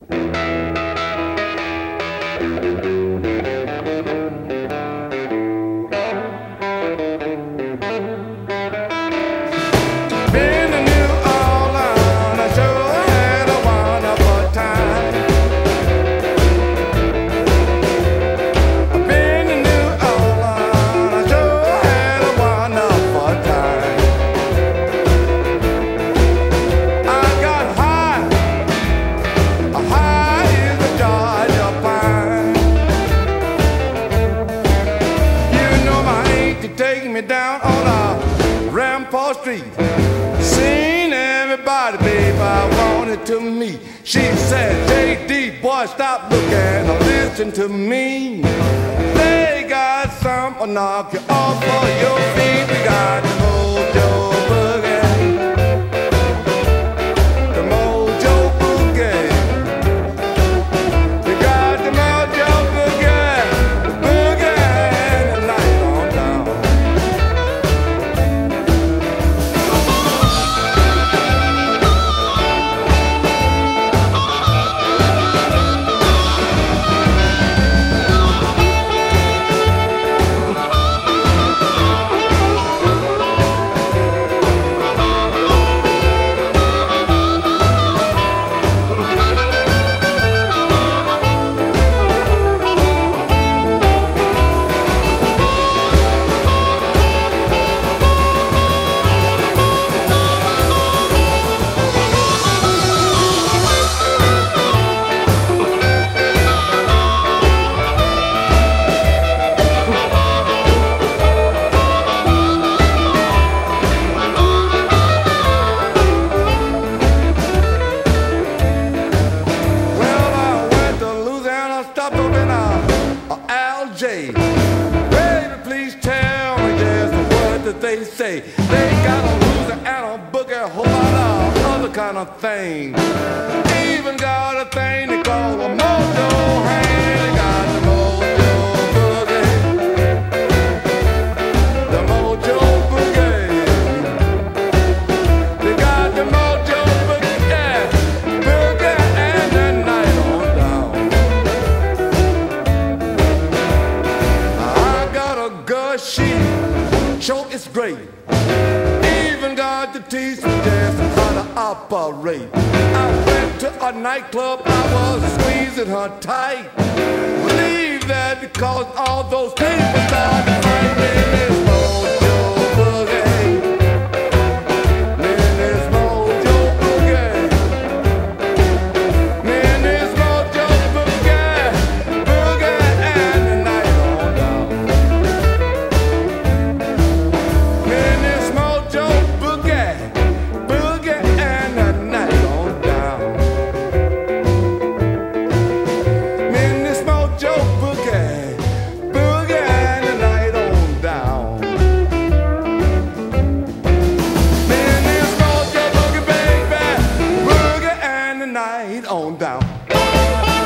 To me, she said, JD, boy, stop looking and listen to me. They got something knock you off of your feet. We got the Mojo Boogie, the Mojo Boogie. We got the Mojo Boogie, the boogie and the night on down. They say they got a loser and a boogie, a whole lot of other kind of things. Even got a thing they call a mojo hand. They got the mojo boogie, the mojo boogie. They got the mojo boogie, yeah, boogie and the night on down. I got a gushy. Show is great. Even got to teach me just how to operate. I went to a nightclub, I was squeezing her tight. Believe that because all those people started fighting this mojo boogie. Man, this mojo boogie. Man, this mojo boogie. Boogie and the night on down. Man, this mojo boogie. Boogie and the night on down. Man, this mojo boogie. Boogie and the night on down. Man, this mojo boogie, baby. Boogie and the night on down.